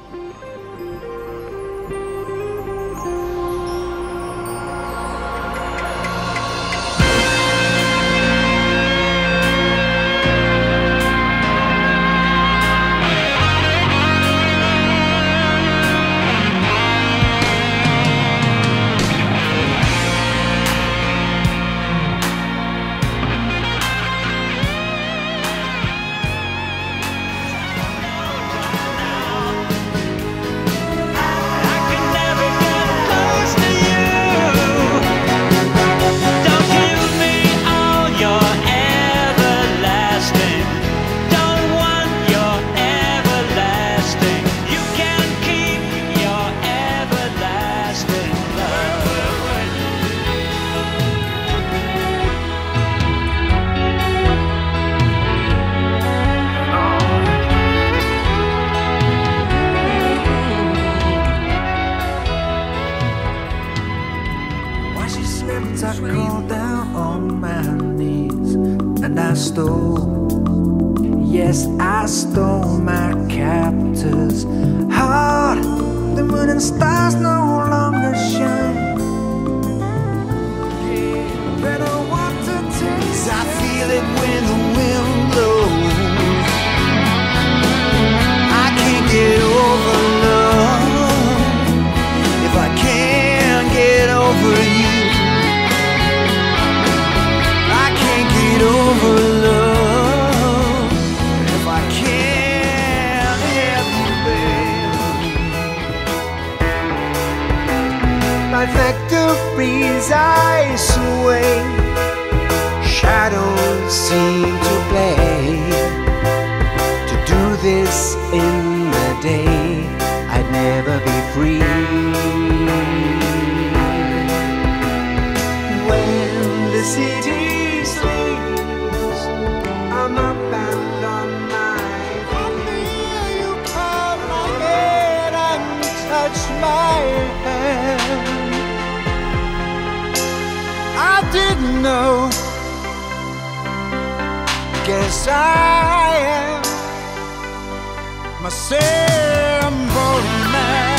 Yes, I stole my captor's heart. The moon and stars no longer shine. But I want to taste it. I feel it when the wind blows. I can't get over love if I can't get over you. I can't get over love. By victories I sway, shadows seem to play. To do this in the day, I'd never be free. When the city sleeps, I'm up and on my feet. You hold my head and touch my hand. I didn't know. Guess I am my simple man.